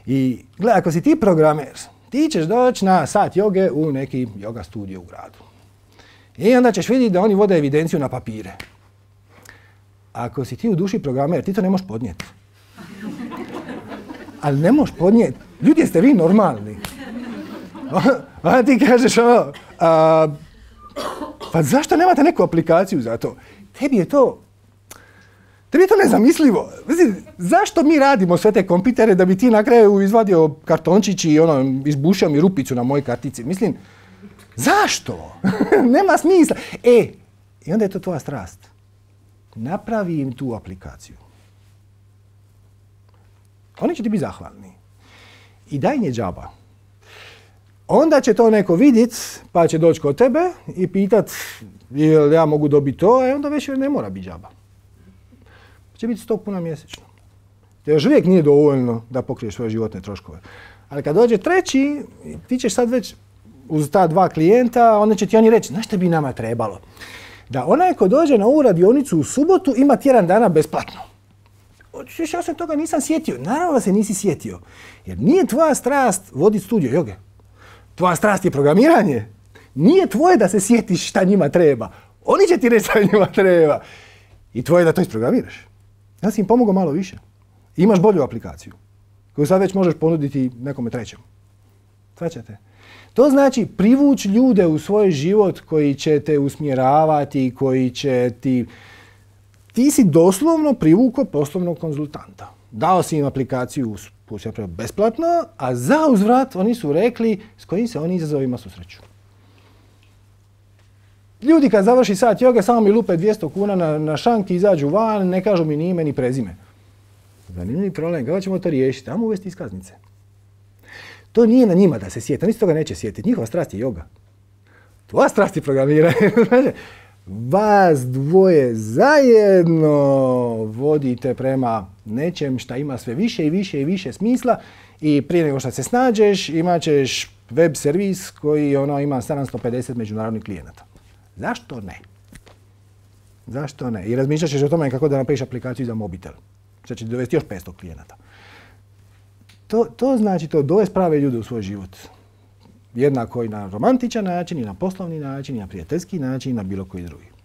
I gledaj, ako si ti programer, ti ćeš doći na sat joge u neki yoga studio u gradu. I onda ćeš vidjeti da oni vode evidenciju na papire. Ako si ti u duši programer, ti to ne možeš podnijeti. Ali ne možeš podnijeti. Ljudi, jeste vi normalni? A ti kažeš pa zašto nemate neku aplikaciju za to? Tebi je to nezamislivo. Zašto mi radimo sve te kompitere da bi ti na kraju izvadio kartončić i izbušio mi rupicu na mojoj kartici? Mislim, zašto? Nema smisla. I onda je to tvoja strast. Napravi im tu aplikaciju. Oni će ti biti zahvalni. I daj nje džaba. Onda će to neko vidjet, pa će doći kod tebe i pitat jel ja mogu dobiti to, a onda već ne mora biti džaba. Će biti 100 kuna mjesečno. To još uvijek nije dovoljno da pokriješ svoje životne troškove. Ali kad dođe treći, ti ćeš sad već uz ta 2 klijenta, onda će ti oni reći, znaš što bi nama trebalo? Da onaj ko dođe na ovu radionicu u subotu ima tjedan dana besplatno. Ja se toga nisam sjetio. Naravno da se nisi sjetio. Jer nije tvoja strast voditi studio joge. Tvoja strast je programiranje. Nije tvoje da se sjetiš šta njima treba. Oni će ti reći šta njima treba. I tvoje da to isprogramiraš. Ja si im pomogao malo više. Imaš bolju aplikaciju koju sad već možeš ponuditi nekome trećem. Shvaćate? To znači privući ljude u svoj život koji će te usmjeravati, koji će ti... Ti si doslovno privukao poslovnog konzultanta. Dao si im aplikaciju besplatno, a za uzvrat oni su rekli s kojim se oni izazovima susreću. Ljudi kad završi sat joge samo mi lupe 200 kuna na šank i izađu van, ne kažu mi ni ime ni prezime. Zanimljiv problem, kako ćemo to riješiti? Ajmo uvesti iskaznice. To nije na njima da se sjeti, oni se toga neće sjetiti. Njihova strast je joga. Tvoja strast je programiranje. Vas dvoje zajedno vodite prema nečem šta ima sve više i više i više smisla i prije nego što se snađeš imat ćeš web servis koji ima 750 međunarodnih klijenata. Zašto ne? Zašto ne? I razmišljat ćeš o tome kako da napraviš aplikaciju za mobitel. Što će dovesti još 500 klijenata. To znači to dovesti prave ljude u svoj život. Jednako i na romantičan način, i na poslovni način, i na prijateljski način, i na bilo koji drugi.